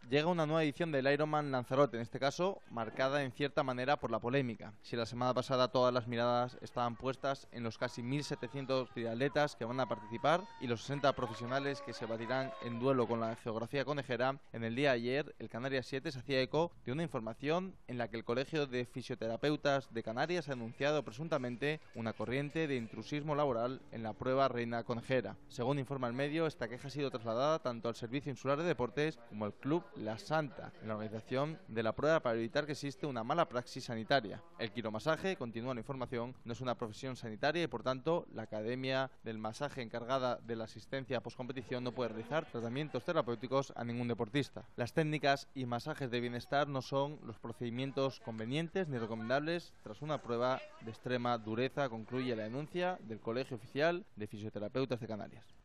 Llega una nueva edición del Ironman Lanzarote, en este caso marcada en cierta manera por la polémica. Si la semana pasada todas las miradas estaban puestas en los casi 1.700 triatletas que van a participar y los 60 profesionales que se batirán en duelo con la geografía conejera, en el día de ayer el Canarias 7 se hacía eco de una información en la que el Colegio de Fisioterapeutas de Canarias ha denunciado presuntamente una corriente de intrusismo laboral en la prueba reina conejera. Según informa el medio, esta queja ha sido trasladada tanto al Servicio Insular de Deportes como al Club La Santa en la organización de la prueba para evitar que existe una mala praxis sanitaria. El quiromasaje, continúa la información, no es una profesión sanitaria y por tanto la Academia del Masaje encargada de la asistencia postcompetición no puede realizar tratamientos terapéuticos a ningún deportista. Las técnicas y masajes de bienestar no son los procedimientos convenientes ni recomendables tras una prueba de extrema dureza, concluye la denuncia del Colegio Oficial de Fisioterapeutas de Canarias.